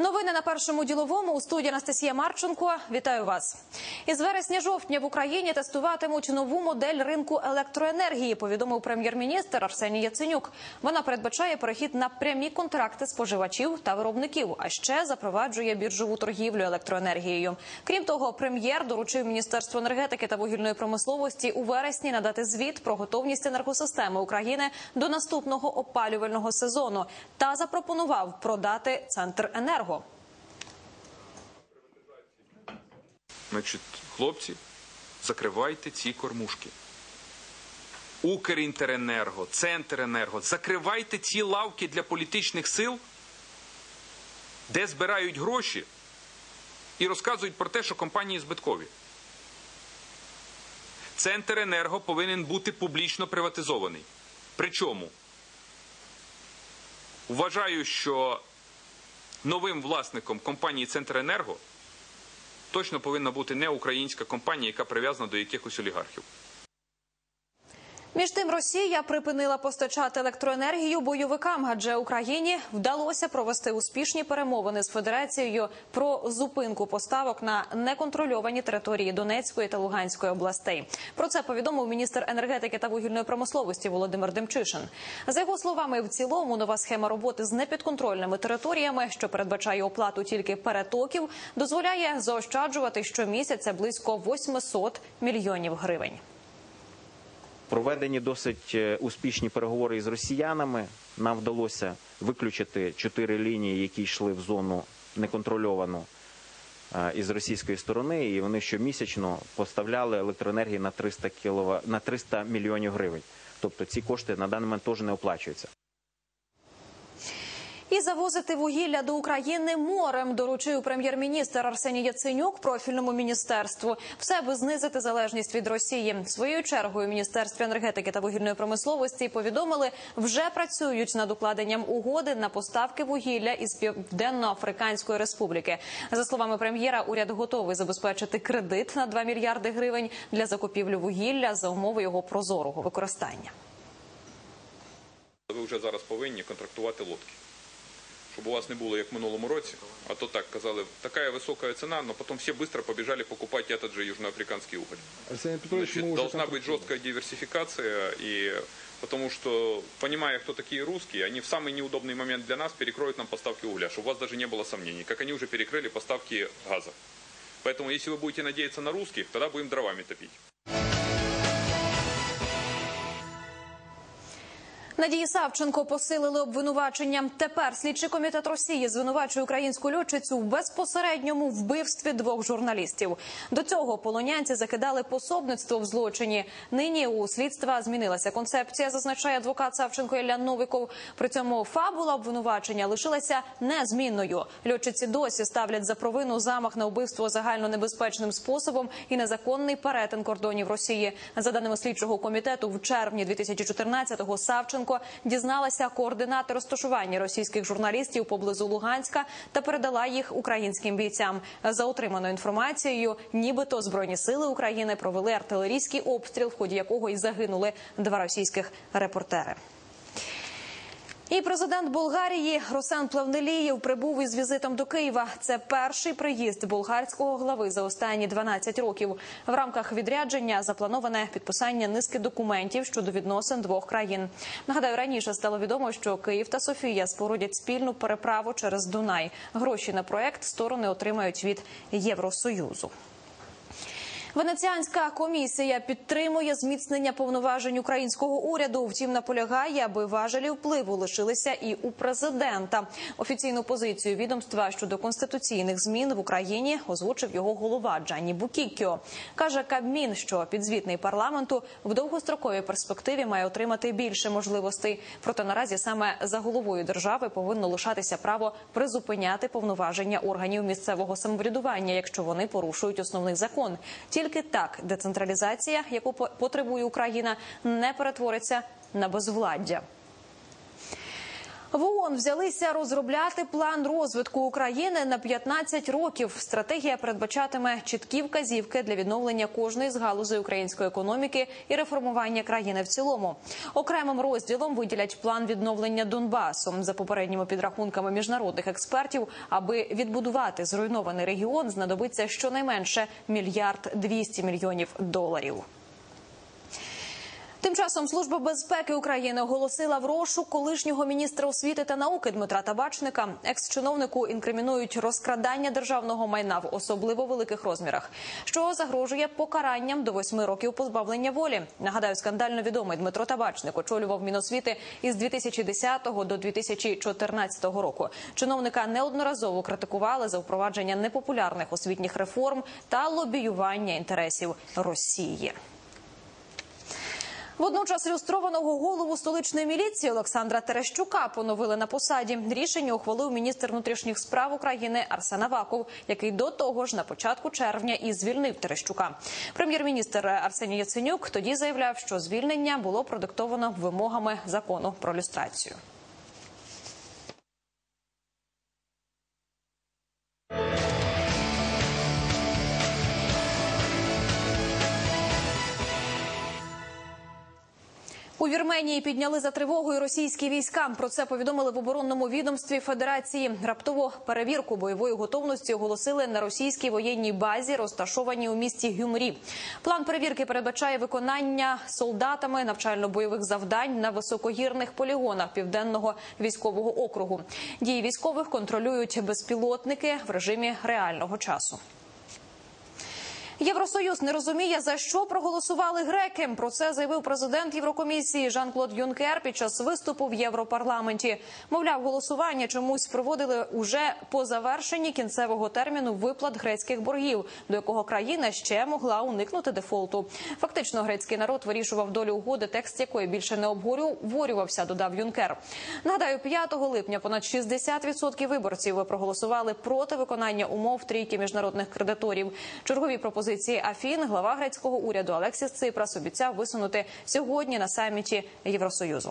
Новини на Першому діловому. У студії Анастасія Марченко. Вітаю вас. Із вересня-жовтня в Україні тестуватимуть нову модель ринку електроенергії, повідомив прем'єр-міністр Арсеній Яценюк. Вона передбачає перехід на прямі контракти споживачів та виробників, а ще запроваджує біржову торгівлю електроенергією. Крім того, прем'єр доручив Міністерству енергетики та вугільної промисловості у вересні надати звіт про готовність енергосистеми України до наступного опалювального сезону та запропонував продати Центренерго. Значить, хлопці, закривайте ці кормушки. Укрінтеренерго, Центренерго, закривайте ці лавки для політичних сил, де збирають гроші і розказують про те, що компанії збиткові. Центренерго повинен бути публічно приватизований. Причому, вважаю, що новим власником компанії Центренерго точно повинна бути не українська компанія, яка прив'язана до якихось олігархів. Між тим, Росія припинила постачати електроенергію бойовикам, адже Україні вдалося провести успішні перемовини з Федерацією про зупинку поставок на неконтрольовані території Донецької та Луганської областей. Про це повідомив міністр енергетики та вугільної промисловості Володимир Демчишин. За його словами, в цілому нова схема роботи з непідконтрольними територіями, що передбачає оплату тільки перетоків, дозволяє заощаджувати щомісяця близько 800 мільйонів гривень. Проведені досить успішні переговори із росіянами. Нам вдалося виключити 4 лінії, які йшли в зону неконтрольовану із російської сторони, і вони щомісячно поставляли електроенергії на 300 мільйонів гривень. Тобто ці кошти на даний момент теж не оплачуються. І завозити вугілля до України морем доручив прем'єр-міністр Арсеній Яценюк профільному міністерству. Все аби знизити залежність від Росії. Своєю чергою Міністерство енергетики та вугільної промисловості повідомили, вже працюють над укладенням угоди на поставки вугілля із Південно-Африканської Республіки. За словами прем'єра, уряд готовий забезпечити кредит на 2 мільярди гривень для закупівлі вугілля за умови його прозорого використання. Ви вже зараз повинні контрактувати лодки. Чтобы у вас не было, как в минулому році, а то так казали, такая высокая цена, но потом все быстро побежали покупать этот же южноафриканский уголь. Значит, должна быть жесткая диверсификация, и потому что, понимая, кто такие русские, они в самый неудобный момент для нас перекроют нам поставки угля, чтобы у вас даже не было сомнений, как они уже перекрыли поставки газа. Поэтому, если вы будете надеяться на русских, тогда будем дровами топить. Надії Савченко посилили обвинувачення. Тепер слідчий комітет Росії звинувачує українську льотчицю в безпосередньому вбивстві 2 журналістів. До цього полонянці закидали пособництво в злочині. Нині у слідства змінилася концепція, зазначає адвокат Савченко Ілля Новіков. При цьому фабула обвинувачення лишилася незмінною. Льотчиці досі ставлять за провину замах на вбивство загальнонебезпечним способом і незаконний перетин кордонів Росії. За даними слідчого комітету, в червні 2014-го Савченко дізналася координати розташування російських журналістів поблизу Луганська та передала їх українським бійцям. За отриманою інформацією, нібито Збройні сили України провели артилерійський обстріл, в ході якого і загинули 2 російських репортери. І президент Болгарії Русен Плевнелієв прибув із візитом до Києва. Це перший приїзд болгарського глави за останні 12 років. В рамках відрядження заплановане підписання низки документів щодо відносин 2 країн. Нагадаю, раніше стало відомо, що Київ та Софія спорудять спільну переправу через Дунай. Гроші на проект сторони отримають від Євросоюзу. Венеціанська комісія підтримує зміцнення повноважень українського уряду. Втім, наполягає, аби важелі впливу лишилися і у президента. Офіційну позицію відомства щодо конституційних змін в Україні озвучив його голова Джанні Букіккіо. Каже Кабмін, що підзвітний парламенту в довгостроковій перспективі має отримати більше можливостей. Проте наразі саме за головою держави повинно лишатися право призупиняти повноваження органів місцевого самоврядування, якщо вони порушують основний закон. Тільки так децентралізація, яку потребує Україна, не перетвориться на безвладдя. В ООН взялися розробляти план розвитку України на 15 років. Стратегія передбачатиме чіткі вказівки для відновлення кожної з галузей української економіки і реформування країни в цілому. Окремим розділом виділять план відновлення Донбасу. За попередніми підрахунками міжнародних експертів, аби відбудувати зруйнований регіон, знадобиться щонайменше $1 мільярд 200 мільйонів. Тим часом Служба безпеки України оголосила в розшук колишнього міністра освіти та науки Дмитра Табачника. Екс-чиновнику інкримінують розкрадання державного майна в особливо великих розмірах, що загрожує покаранням до 8 років позбавлення волі. Нагадаю, скандально відомий Дмитро Табачник очолював Міносвіти із 2010 до 2014 року. Чиновника неодноразово критикували за впровадження непопулярних освітніх реформ та лобіювання інтересів Росії. Водночас люстрованого голову столичної міліції Олександра Терещука поновили на посаді. Рішення ухвалив міністр внутрішніх справ України Арсен Аваков, який до того ж на початку червня і звільнив Терещука. Прем'єр-міністр Арсеній Яценюк тоді заявляв, що звільнення було продиктовано вимогами закону про люстрацію. У Вірменії підняли за тривогою російські війська. Про це повідомили в оборонному відомстві Федерації. Раптово перевірку бойової готовності оголосили на російській воєнній базі, розташованій у місті Гюмрі. План перевірки передбачає виконання солдатами навчально-бойових завдань на високогірних полігонах Південного військового округу. Дії військових контролюють безпілотники в режимі реального часу. Євросоюз не розуміє, за що проголосували греки. Про це заявив президент Єврокомісії Жан-Клод Юнкер під час виступу в Європарламенті. Мовляв, голосування чомусь проводили уже по завершенні кінцевого терміну виплат грецьких боргів, до якого країна ще могла уникнути дефолту. Фактично, грецький народ вирішував долю угоди, текст якої більше не обговорювався, додав Юнкер. Нагадаю, 5 липня понад 60% виборців проголосували проти виконання умов трійки міжнародних кредиторів. Чергові пропозиції Афін глава грецького уряду Алексіс Ципрас обіцяв висунути сьогодні на саміті Євросоюзу.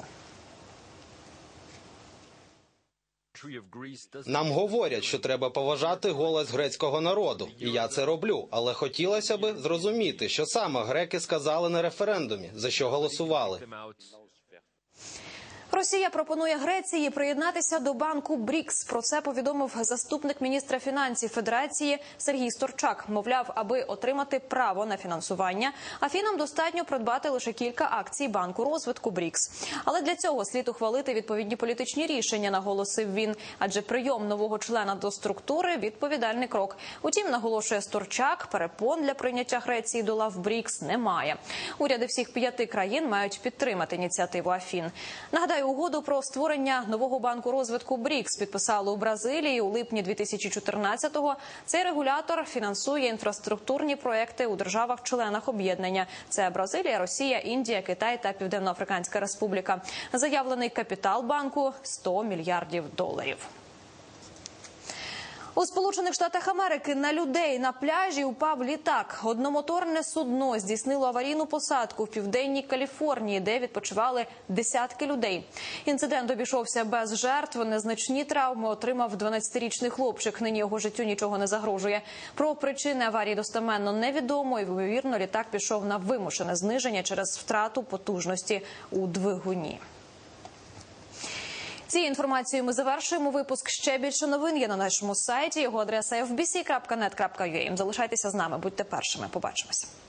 Нам говорять, що треба поважати голос грецького народу. І я це роблю. Але хотілося б зрозуміти, що саме греки сказали на референдумі, за що голосували. Росія пропонує Греції приєднатися до банку БРІКС. Про це повідомив заступник міністра фінансів Федерації Сергій Сторчак. Мовляв, аби отримати право на фінансування, Афінам достатньо придбати лише кілька акцій банку розвитку БРІКС. Але для цього слід ухвалити відповідні політичні рішення, наголосив він. Адже прийом нового члена до структури – відповідальний крок. Утім, наголошує Сторчак, перепон для прийняття Греції до лав БРІКС немає. Уряди всіх 5 країн мають підтримати ініціативу Афін. Нагадаю, угоду про створення нового банку розвитку БРІКС підписали у Бразилії у липні 2014-го. Цей регулятор фінансує інфраструктурні проекти у державах-членах об'єднання. Це Бразилія, Росія, Індія, Китай та Південно-Африканська Республіка. Заявлений капітал банку – $100 мільярдів. У Сполучених Штатах Америки на людей на пляжі упав літак. Одномоторне судно здійснило аварійну посадку в південній Каліфорнії, де відпочивали десятки людей. Інцидент обійшовся без жертв. Незначні травми отримав 12-річний хлопчик. Нині його життю нічого не загрожує. Про причини аварії достеменно невідомо. І, ймовірно, літак пішов на вимушене зниження через втрату потужності у двигуні. Цією інформацією ми завершуємо випуск. Ще більше новин є на нашому сайті. Його адреса fbc.net.ua. Залишайтеся з нами, будьте першими. Побачимось.